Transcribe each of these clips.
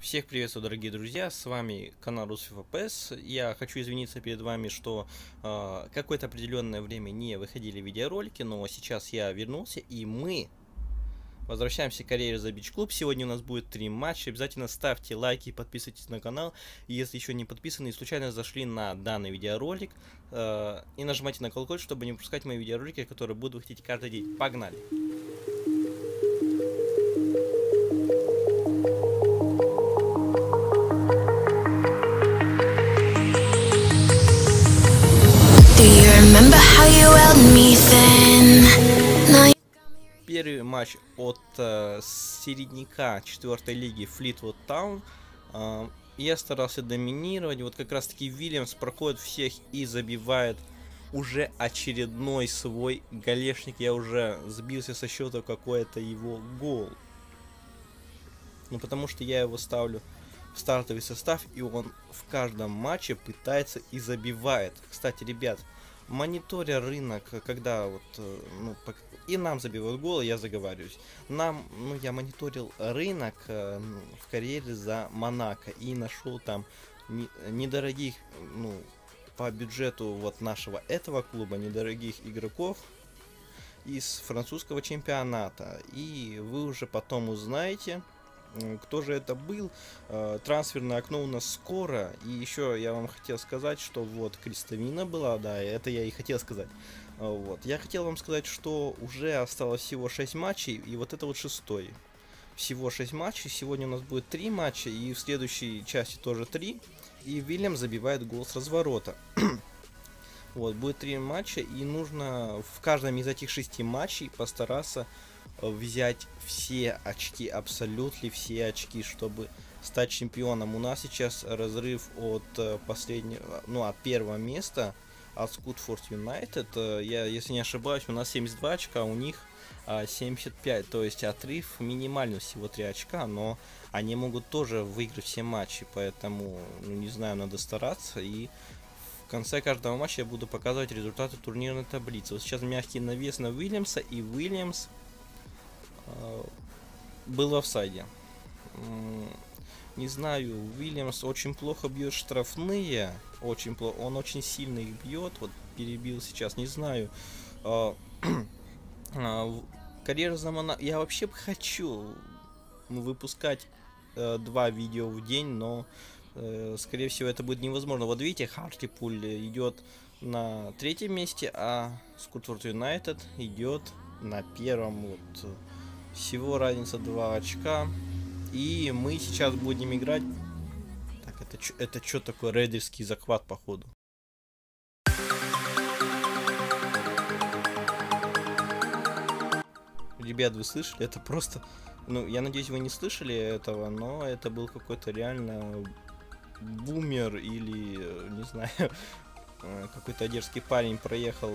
Всех приветствую, дорогие друзья, с вами канал RusFPS. Я хочу извиниться перед вами, что какое-то определенное время не выходили видеоролики, но сейчас я вернулся, и мы возвращаемся к карьере за Beach Club. Сегодня у нас будет 3 матча. Обязательно ставьте лайки и подписывайтесь на канал. И если еще не подписаны и случайно зашли на данный видеоролик, и нажимайте на колокольчик, чтобы не пропускать мои видеоролики, которые буду выходить каждый день. Погнали! Первый матч от середняка 4-й лиги Fleetwood Town. Я старался доминировать. Вот как раз таки Вильямс проходит всех и забивает уже очередной свой голешник. Я уже сбился со счета, какой это его гол. Ну потому что я его ставлю в стартовый состав, и он в каждом матче пытается и забивает. Кстати, ребят, мониторя рынок, когда вот, и нам забивают голы, я заговариваюсь. Я мониторил рынок в карьере за Монако и нашел там недорогих, по бюджету вот нашего этого клуба, недорогих игроков из французского чемпионата. И вы уже потом узнаете, кто же это был. Трансферное окно у нас скоро. И еще я вам хотел сказать, что вот крестовина была, да, это я и хотел сказать. Вот. Я хотел вам сказать, что уже осталось всего 6 матчей, и вот это вот 6-й. Всего 6 матчей, сегодня у нас будет 3 матча, и в следующей части тоже 3. И Вильям забивает гол с разворота. Вот, будет 3 матча, и нужно в каждом из этих 6 матчей постараться взять все очки, абсолютно все очки, чтобы стать чемпионом. У нас сейчас разрыв от последнего, от первого места, от Скутфорд Юнайтед. Я, если не ошибаюсь, у нас 72 очка, а у них 75, то есть отрыв минимальный, всего 3 очка, но они могут тоже выиграть все матчи, поэтому, не знаю, надо стараться, и в конце каждого матча я буду показывать результаты турнирной таблицы. Вот сейчас мягкий навес на Уильямса, и Уильямс был в офсайде. Не знаю, Уильямс очень плохо бьет штрафные, очень плохо, он очень сильно их бьет, вот перебил сейчас, не знаю. Карьера за Монако, я вообще хочу выпускать 2 видео в день, но скорее всего это будет невозможно. Вот видите, Хартипуль идет на 3-м месте, а Скутфорд Юнайтед идет на 1-м. Вот. Всего разница 2 очка. И мы сейчас будем играть. Так, это что такое? Рейдерский захват, походу. Ребят, вы слышали? Это просто... я надеюсь, вы не слышали этого, но это был какой-то реально бумер или, не знаю, какой-то дерзкий парень проехал.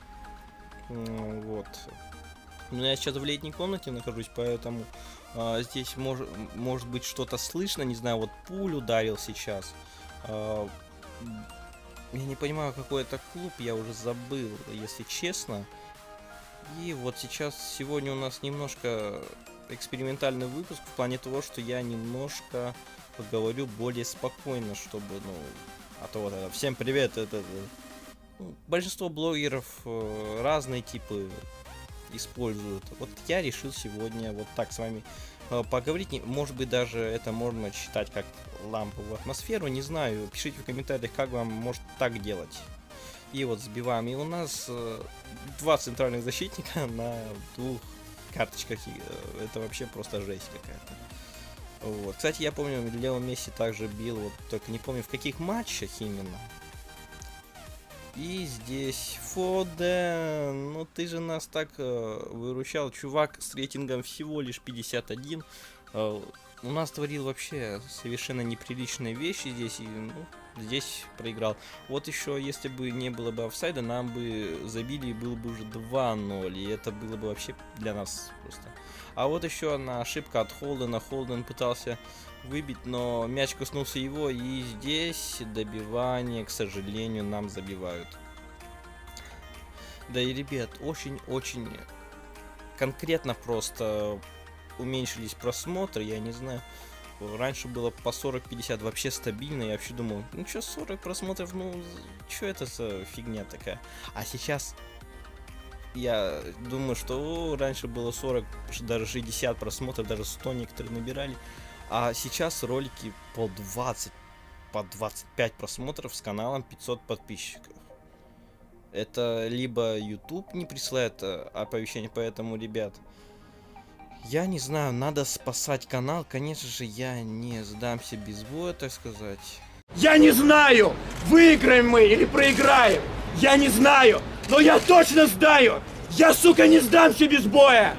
Вот. Я сейчас в летней комнате нахожусь, поэтому здесь может быть что-то слышно, не знаю, вот пуль ударил сейчас. Я не понимаю, какой это клуб, я уже забыл, если честно. И вот сегодня у нас немножко экспериментальный выпуск в плане того, что я немножко поговорю более спокойно, чтобы, а то вот это, всем привет, большинство блогеров разные типы используют. Вот я решил сегодня вот так с вами поговорить. Может быть, даже это можно считать как ламповую атмосферу. Не знаю. Пишите в комментариях, как вам может так делать. И вот сбиваем. И у нас 2 центральных защитника на 2 карточках. Это вообще просто жесть какая-то. Вот. Кстати, я помню, Лео Месси также бил. Вот, только не помню в каких матчах именно. И здесь Фоден, ты же нас так выручал, чувак с рейтингом всего лишь 51. У нас творил вообще совершенно неприличные вещи здесь, и здесь проиграл. Вот еще, если бы не было бы офсайда, нам бы забили, и было бы уже 2-0, и это было бы вообще для нас просто. А вот еще одна ошибка от Холдена. Холден пытался выбить, но мяч коснулся его, и здесь добивание, к сожалению, нам забивают. Да и, ребят, очень-очень конкретно просто уменьшились просмотры, я не знаю. Раньше было по 40-50 вообще стабильно. Я вообще думал, ну что, 40 просмотров, ну что это за фигня такая? А сейчас я думаю, что раньше было 40, даже 60 просмотров, даже 100 некоторые набирали. А сейчас ролики по 20, по 25 просмотров с каналом 500 подписчиков. Это либо YouTube не присылает оповещение, поэтому, ребят, я не знаю, надо спасать канал. Конечно же, я не сдамся без боя, так сказать. Я не знаю, выиграем мы или проиграем. Я не знаю, но я точно знаю. Я, сука, не сдамся без боя.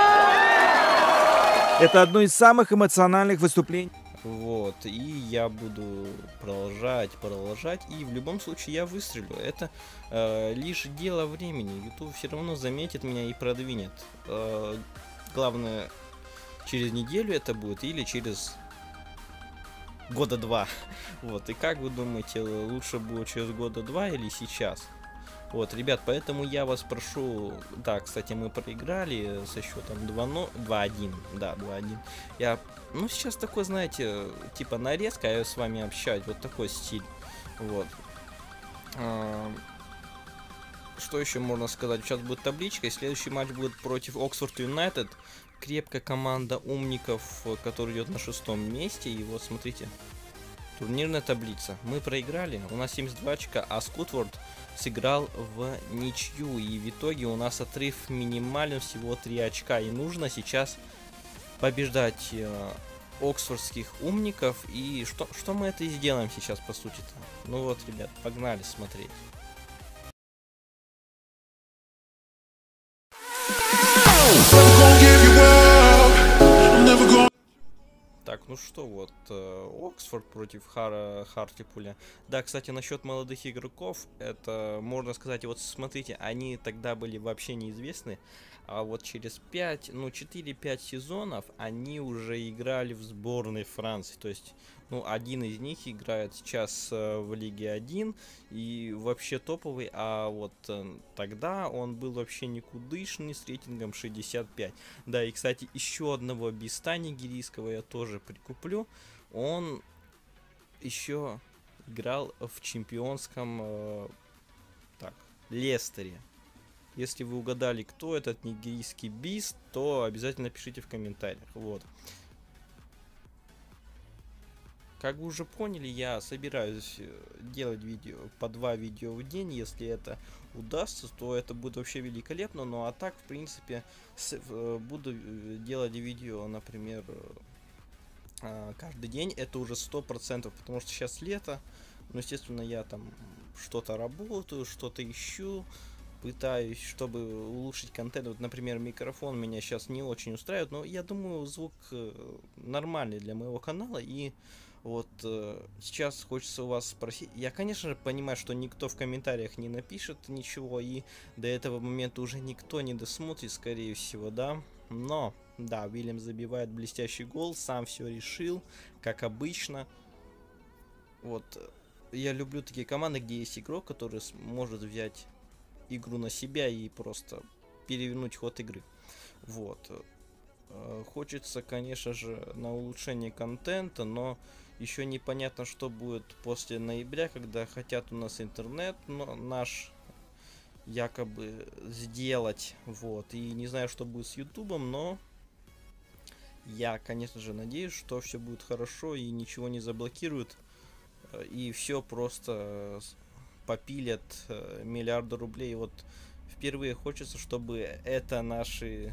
Это одно из самых эмоциональных выступлений. Вот, и я буду продолжать, и в любом случае я выстрелю. Это лишь дело времени. YouTube все равно заметит меня и продвинет. Главное, через неделю это будет или через года два. Вот, и как вы думаете, лучше будет через года два или сейчас? Вот, ребят, поэтому я вас прошу... Да, кстати, мы проиграли со счетом 2-1. Да, 2-1. Я... Ну, сейчас такой, знаете, типа нарезка, я с вами общаюсь. Вот такой стиль. Вот. Что еще можно сказать? Сейчас будет табличка, и следующий матч будет против Оксфорд Юнайтед. Крепкая команда умников, которая идет на 6-м месте. И вот, смотрите. Турнирная таблица. Мы проиграли, у нас 72 очка, а Скотворд сыграл в ничью. И в итоге у нас отрыв минимален, всего 3 очка. И нужно сейчас побеждать оксфордских умников. И что мы это и сделаем сейчас, по сути-то. Ну вот, ребят, погнали смотреть. Так, ну что, вот, Оксфорд против Хартипуля. Да, кстати, насчет молодых игроков, это, можно сказать, вот смотрите, они тогда были вообще неизвестны, а вот через 4-5 сезонов они уже играли в сборной Франции. То есть, ну, один из них играет сейчас в Лиге 1 и вообще топовый, а вот тогда он был вообще никудышный с рейтингом 65. Да, и, кстати, еще одного биста нигерийского я тоже прикуплю. Он еще играл в чемпионском Лестере. Если вы угадали, кто этот нигерийский бист, то обязательно пишите в комментариях. Вот. Как вы уже поняли, я собираюсь делать видео, по 2 видео в день. Если это удастся, то это будет вообще великолепно. Ну а так, в принципе, буду делать видео, например, каждый день. Это уже 100%, потому что сейчас лето. Ну, естественно, я там что-то работаю, что-то ищу. Пытаюсь, чтобы улучшить контент. Вот, например, микрофон меня сейчас не очень устраивает, но я думаю, звук нормальный для моего канала. И вот сейчас хочется у вас спросить. Я, конечно же, понимаю, что никто в комментариях не напишет ничего, и до этого момента уже никто не досмотрит, скорее всего, да. Но, да, Уильям забивает блестящий гол, сам все решил, как обычно. Вот, я люблю такие команды, где есть игрок, который может взять игру на себя и просто перевернуть ход игры. Вот. Хочется, конечно же, на улучшение контента, но еще непонятно, что будет после ноября, когда хотят у нас интернет, но наш якобы сделать. Вот. И не знаю, что будет с ютубом, но я, конечно же, надеюсь, что все будет хорошо и ничего не заблокируют. И все просто попилят миллиарды рублей. Вот впервые хочется, чтобы это наши,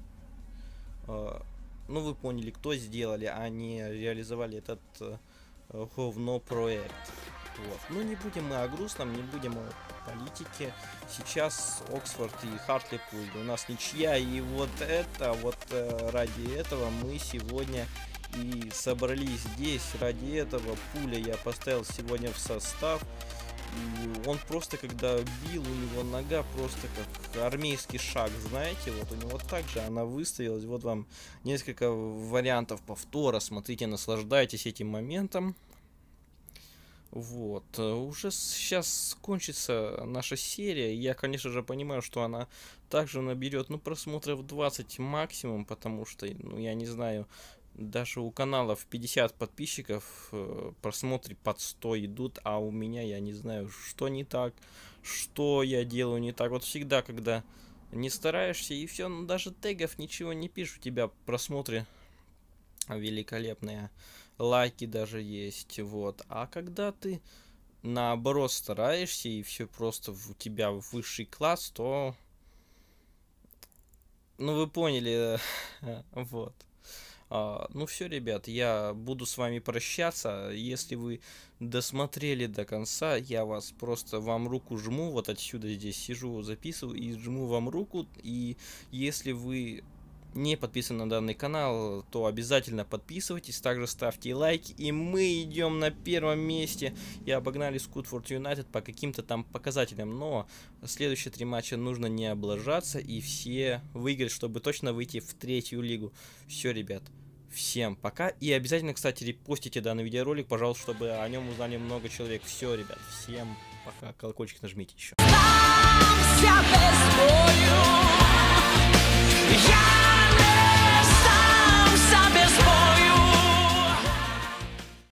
ну вы поняли, кто сделали, а не реализовали этот говно проект. Вот. Ну не будем мы о грустном, не будем о политике. Сейчас Оксфорд и Хартипуль у нас ничья, и вот ради этого мы сегодня и собрались здесь. Ради этого Пуля я поставил сегодня в состав. И он просто, когда бил, у него нога просто как армейский шаг, знаете, вот у него также она выставилась. Вот вам несколько вариантов повтора, смотрите, наслаждайтесь этим моментом. Вот, уже сейчас кончится наша серия. Я, конечно же, понимаю, что она также наберет, ну, просмотров 20 максимум, потому что, ну, я не знаю, даже у каналов 50 подписчиков, просмотры под 100 идут, а у меня, я не знаю, что не так, что я делаю не так. Вот всегда, когда не стараешься и все, ну даже тегов ничего не пишешь, у тебя просмотры великолепные, лайки даже есть, вот. А когда ты наоборот стараешься и все просто у тебя высший класс, то, ну вы поняли, вот. Ну все, ребят, я буду с вами прощаться. Если вы досмотрели до конца, я вас просто, вам руку жму, вот отсюда здесь сижу, записываю и жму вам руку. И если вы не подписаны на данный канал, то обязательно подписывайтесь, также ставьте лайки, и мы идем на первом месте и обогнали Скутфорд Юнайтед по каким-то там показателям, но следующие 3 матча нужно не облажаться и все выиграть, чтобы точно выйти в 3-ю лигу. Все, ребят, всем пока, и обязательно, кстати, репостите данный видеоролик, пожалуйста, чтобы о нем узнали много человек. Все, ребят, всем пока, колокольчик нажмите еще.